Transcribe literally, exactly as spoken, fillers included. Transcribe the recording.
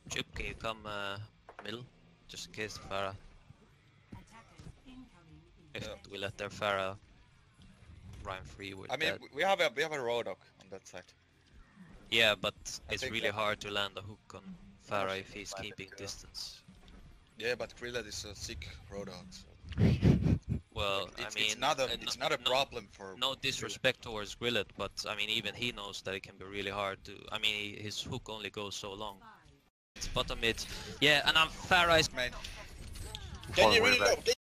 Chip, can you come uh, middle? Just in case Pharah. If Yeah. we let their Pharah rhyme free with I mean, that. we have a we have a Rodok on that side. Yeah, but I it's think really that- hard to land a hook on Pharah if he's landed keeping too. distance. Yeah, but Krillet is a sick Rodok. So. Well, Like, it's, I mean, it's not a uh, it's no, not a no, problem for. no Krillet. disrespect towards Grillet, but I mean, even he knows that it can be really hard to. I mean, he, his hook only goes so long. It's bottom mid. Yeah, and I'm Pharah is Man, Oh, can you we're really back. know?